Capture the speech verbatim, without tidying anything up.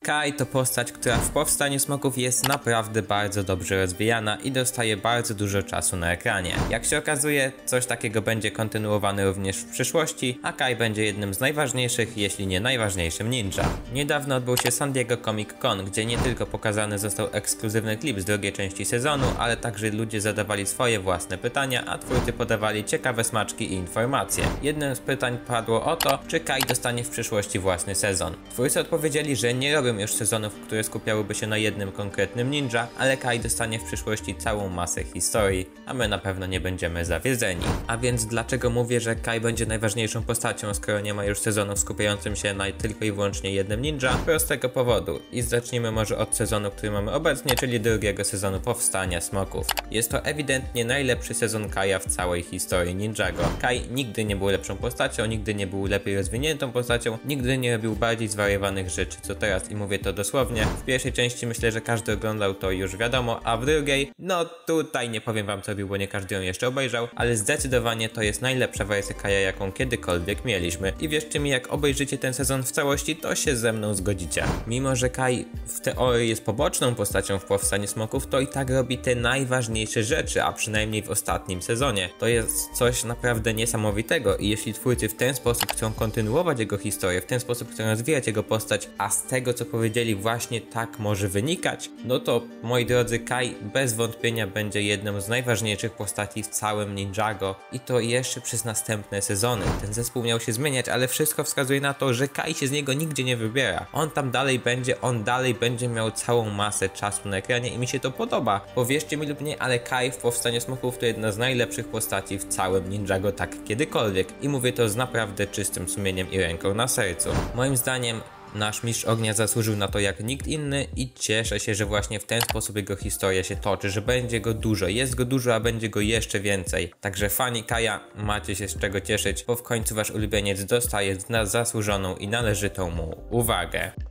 Kai to postać, która w Powstaniu Smoków jest naprawdę bardzo dobrze rozwijana i dostaje bardzo dużo czasu na ekranie. Jak się okazuje, coś takiego będzie kontynuowane również w przyszłości, a Kai będzie jednym z najważniejszych, jeśli nie najważniejszym ninja. Niedawno odbył się San Diego Comic Con, gdzie nie tylko pokazany został ekskluzywny klip z drugiej części sezonu, ale także ludzie zadawali swoje własne pytania, a twórcy podawali ciekawe smaczki i informacje. Jednym z pytań padło o to, czy Kai dostanie w przyszłości własny sezon. Twórcy odpowiedzieli, że nie robią już sezonów, które skupiałyby się na jednym konkretnym ninja, ale Kai dostanie w przyszłości całą masę historii, a my na pewno nie będziemy zawiedzeni. A więc dlaczego mówię, że Kai będzie najważniejszą postacią, skoro nie ma już sezonów skupiającym się na tylko i wyłącznie jednym ninja? Prostego powodu. I zacznijmy może od sezonu, który mamy obecnie, czyli drugiego sezonu Powstania Smoków. Jest to ewidentnie najlepszy sezon Kaia w całej historii Ninjago. Kai nigdy nie był lepszą postacią, nigdy nie był lepiej rozwiniętą postacią, nigdy nie robił bardziej zwariowanych rzeczy co teraz i mówię to dosłownie. W pierwszej części myślę, że każdy oglądał, to już wiadomo, a w drugiej, no tutaj nie powiem wam co robił, bo nie każdy ją jeszcze obejrzał, ale zdecydowanie to jest najlepsza wersja Kaia, jaką kiedykolwiek mieliśmy. I wierzcie mi, jak obejrzycie ten sezon w całości, to się ze mną zgodzicie. Mimo że Kai w teorii jest poboczną postacią w Powstaniu Smoków, to i tak robi te najważniejsze rzeczy, a przynajmniej w ostatnim sezonie. To jest coś naprawdę niesamowitego i jeśli twórcy w ten sposób chcą kontynuować jego historię, w ten sposób chcą rozwijać jego postać, a z tego co powiedzieli właśnie tak może wynikać, no to moi drodzy, Kai bez wątpienia będzie jedną z najważniejszych postaci w całym Ninjago i to jeszcze przez następne sezony. Ten zespół miał się zmieniać, ale wszystko wskazuje na to, że Kai się z niego nigdzie nie wybiera. On tam dalej będzie, on dalej będzie miał całą masę czasu na ekranie i mi się to podoba. Powierzcie mi lub nie, ale Kai w Powstaniu Smoków to jedna z najlepszych postaci w całym Ninjago tak kiedykolwiek i mówię to z naprawdę czystym sumieniem i ręką na sercu. Moim zdaniem nasz mistrz ognia zasłużył na to jak nikt inny i cieszę się, że właśnie w ten sposób jego historia się toczy, że będzie go dużo, jest go dużo, a będzie go jeszcze więcej. Także fani Kaia, macie się z czego cieszyć, bo w końcu wasz ulubieniec dostaje na zasłużoną i należytą mu uwagę.